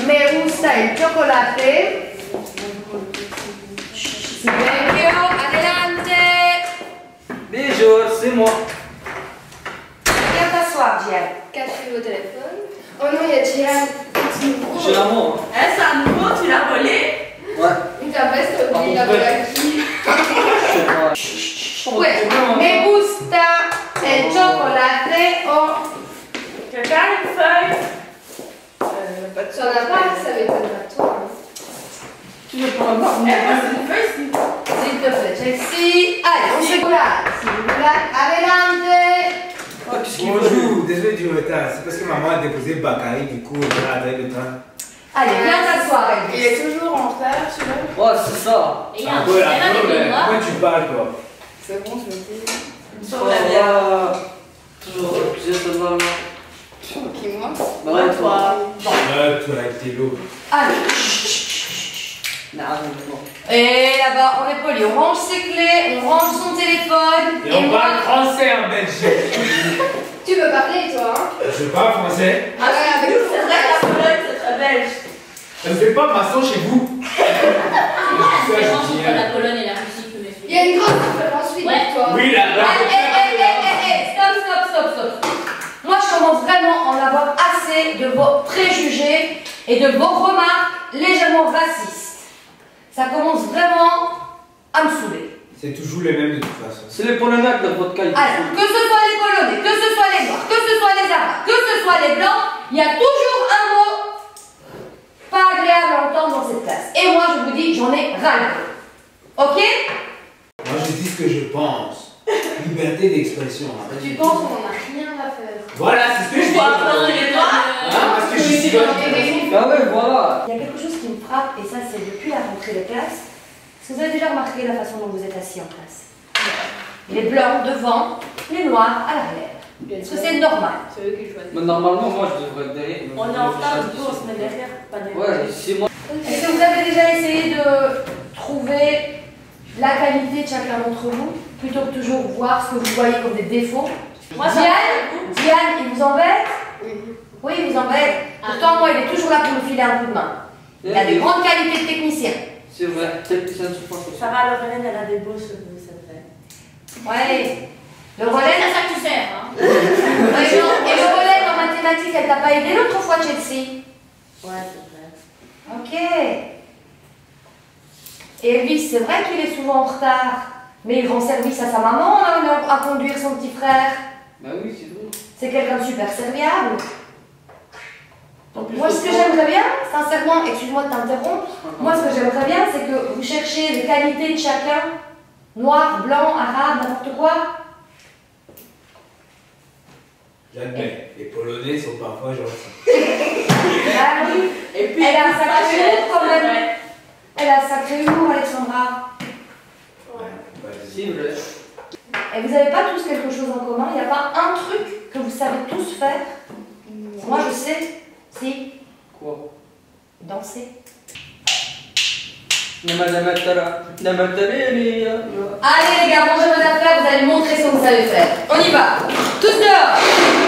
me gusta el chocolate. Silenzio, adelante. Bonjour, c'est moi. Viens t'asseoir, Gian. Cache au téléphone. Oh non, il y a Gian. J'ai l'amour. Eh, c'est un nouveau, tu l'as volé? Ouais. Une ta veste, il l'a volé à qui? Pues, me gusta el chocolate o... Quelqu'un a une feuille? Tu en as pas, ça m'étonne pas de toi. Tu veux prendre un bar? Eh, moi, c'est une feuille, S'il te plaît, Chelsea. Allez, on singular. Singular, adelante. Ah, qu'est-ce qu'il veut? Bonjour, désolé du retard. C'est parce que maman a déposé Bakary, du coup, on a attendu le train. Allez, viens t'asseoir, Il Elvis. est toujours en retard, tu vois. Ouais, c'est ça. Et il y a un Ouais, problème avec les bras. comment tu parles, toi? C'est bon, je me dis. Sur la bière. Toujours obligé de voir là. Qui, moi? Bah ouais, toi. Toi, avec tes lots. Allez. Non, bon. Et là-bas, on est poli. On range ses clés, on range son téléphone. Et on parle français en Belgique. Tu veux parler, toi, hein? Je parle français. Ah ouais, avec nous, C'est vrai, la Pologne, c'est très belge. Je ne fais pas maçon chez vous. La différence entre la Pologne et la Russie que Il y a une grande différence, oui, Ouais. toi. Oui, là, là. Stop. Moi, je commence vraiment à en avoir assez de vos préjugés et de vos remarques légèrement racistes. Ça commence vraiment à me saouler. C'est toujours les mêmes de toute façon. C'est les Polonais avec le vodka. Alors, que ce soit les Polonais, que ce soit les Noirs, que ce soit les Arabes, que ce soit les Blancs, il y a toujours un mot pas agréable à entendre dans cette classe. Et moi, je vous dis, j'en ai ras-le-bol. Ok? Moi, je dis ce que je pense. Liberté d'expression. Tu penses qu'on en a rien à faire. Voilà, c'est ce que je dis. Pourquoi prendre les doigts? Parce que je suis sûr. Ah ouais, voilà. Il y a quelque chose qui me frappe, et ça, c'est depuis la rentrée des classes. Est-ce que vous avez déjà remarqué la façon dont vous êtes assis en classe? Les blancs devant, les noirs à l'arrière. Est-ce que c'est normal? C'est eux qui choisissent. Mais normalement, moi, je devrais être derrière. On est en retard, du coup, on se met derrière, pas derrière. Ouais, c'est moi. Est-ce que vous avez déjà essayé de trouver la qualité de chacun d'entre vous, plutôt que toujours voir ce que vous voyez comme des défauts? Moi, ça Diane, il vous embête? Oui. Oui, il vous embête. Pourtant, moi, il est toujours là pour me filer un coup de main. Il a des grandes qualités de technicien. C'est vrai, technicien de support. Sarah Lorraine, elle a des beaux cheveux, c'est vrai. Ouais. Le C'est relais, à ça que tu sers, hein. et le relais en mathématiques, elle t'a pas aidé l'autre fois, Chelsea? Ouais, c'est vrai. Ok. Et Elvis, c'est vrai qu'il est souvent en retard, mais il rend service à sa maman à conduire son petit frère. Bah oui, c'est vrai. C'est quelqu'un de super serviable. Moi, ce que j'aimerais bien, sincèrement, excuse-moi de t'interrompre, moi, ce que j'aimerais bien, c'est que vous cherchiez les qualités de chacun, noir, blanc, arabe, n'importe quoi. J'admets, les Polonais sont parfois gentils. Ah oui. Et puis, Elle a un sacré humour quand même. Ouais. Elle a un sacré humour, Alexandra. C'est vrai. Et vous n'avez pas tous quelque chose en commun? Il n'y a pas un truc que vous savez tous faire? Moi, je sais. Si. Quoi? Danser. Allez Allez les gars, mangez vos affaires, vous allez montrer ce que vous savez faire. On y va. Tous dehors.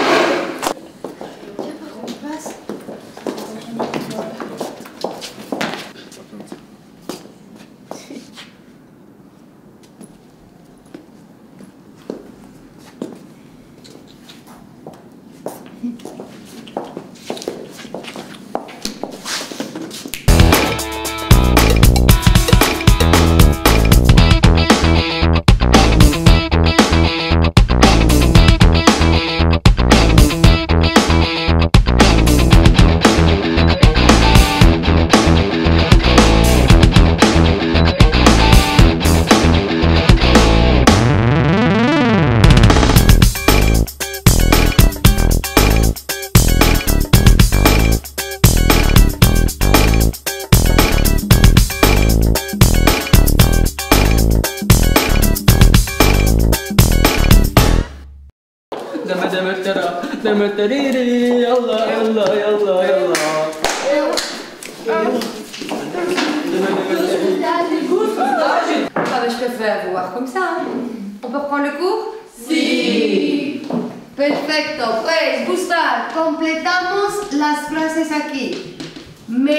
Ah ben, je préfère vous voir comme ça. Hein. On peut reprendre le cours? Si. Perfecto. Pues, Gustav, completamos las frases aquí. Me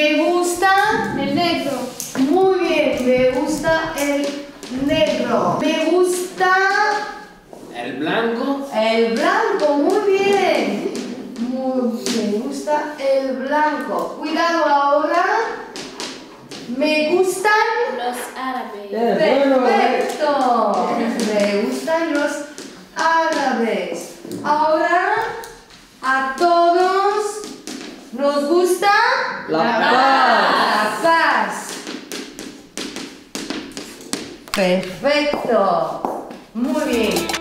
El negro. Muy bien, me gusta el negro. Me gusta El blanco. el blanco, muy bien. Me gusta el blanco. Cuidado ahora. Me gustan. Los árabes. Perfecto. Me gustan los árabes. Ahora a todos nos gusta la paz. Perfecto. Muy bien.